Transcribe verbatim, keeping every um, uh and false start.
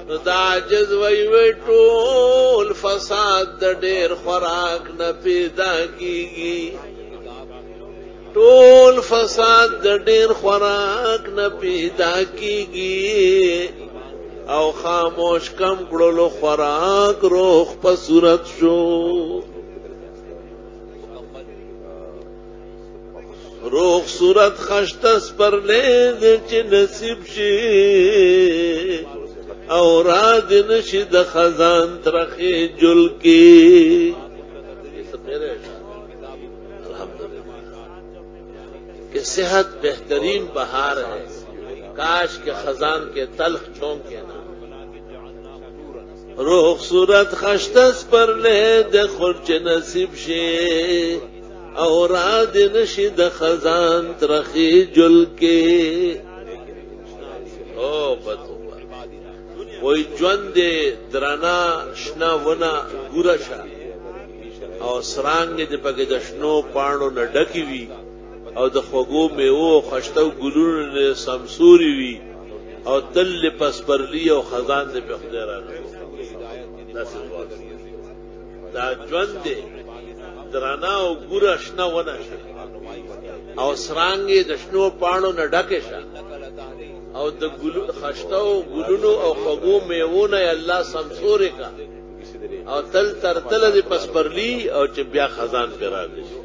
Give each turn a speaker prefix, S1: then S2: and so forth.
S1: نو دا عجز وی وی ټول فساد د ډیر خوراک نه پیدا کیږي ټول فساد د ډیر خوراک نه پیدا کیږي او خاموش کم کړلو خوراک روح په صورت شو روح صورت خشتس پر لید چی نصیب شی او راد نشی د خزان ترخی جل کی کہ صحت بہترین بہار ہے کاش کے خزان کے تلخ چونکے نا روح صورت خشتس پر لید خرچ نصیب شی او را دی نشی د خزان ترخی جل کے او بطو وی جوند درنا شنا ونا گورشا او سرانگ دی پاک د شنو پانو نا ڈکی وی او د خوگو میو خشتو گلون نا سمسوری وی او تل پس پرلی او خزان دی پا خدیرانو دا جوند دی درنا او ګور شنه ونه شه او سرانګي د شنو پاڼو نه ډکه شه او د ګلو خشتو ګلونو او خغو میوونه الله سمسورې کا او تل تر تل د پسپرلی او چې بیا خزان پر راځي